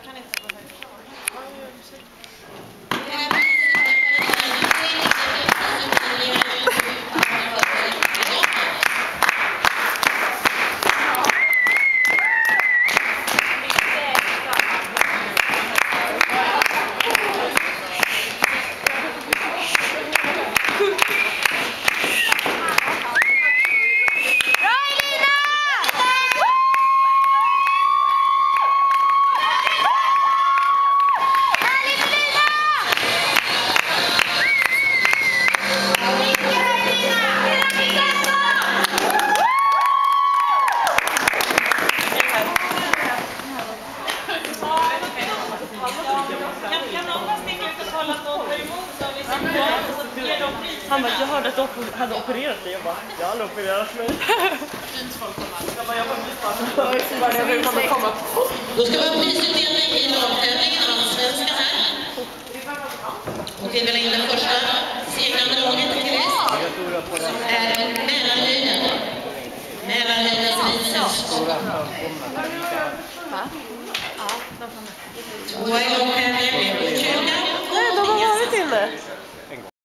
kan inte gå högt. Han bara, jag hörde att du hade opererat dig. Jag bara, jag har opererat mig. Då ska vi ha prisutdelning i lagtävlingen allsvenskan här. Och vi vill in det första segrande laget till list. Som är Mälarhöjden. Mälarhöjdens ridsällskap. Tvåa i lagtävlingen med 20. Nej, de har varit inne.